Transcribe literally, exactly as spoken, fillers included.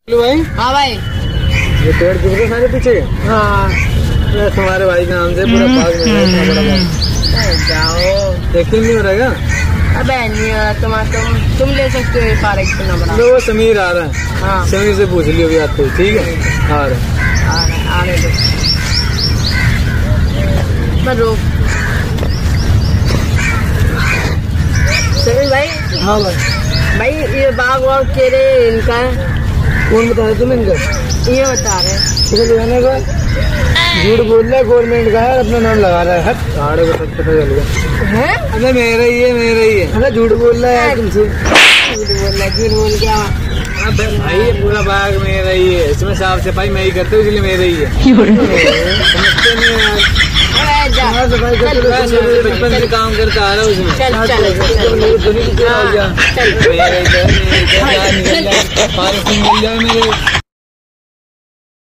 भाई। हाँ भाई, ये पेड़ दिख रहे सारे पीछे। हाँ तुम्हारे भाई के नाम से पूरा बाग में है, इतना बड़ा बाग। जाओ, यकीन नहीं हो रहेगा। अबे नहीं हो रहा, तुम तुम तुम ले सकते हो ये पार्क इतना बड़ा। वो समीर आ रहा है। हाँ समीर से पूछ लियो अभी आते ही, ठीक है। आ रहा है आ रहा आने दो, मैं रोक। समीर भाई। हाँ भाई। भाई ये बाग वाग केरे इनका है। कौन बता रहे तुम्हें इनका? ये बता रहे हैं का झूठ बोल रहा है, गवर्नमेंट का है, अपना नाम लगा रहा है। हट साढ़े को पता चल गया है। अरे मेरा ही है, मेरा ही है। अरे झूठ बोल रहा है तुमसे। झूठ बोल रहा, झूठ बोल क्या? अबे भाई ये पूरा बाग मेरा ही है, इसमें साफ सफाई मैं ही करता हूँ, इसलिए मेरा ही है। समझते नहीं यार। सफाई करते बचपन से काम करता आ रहा हूँ उसमें। चल चल चल पानी मिल जाए मेरे।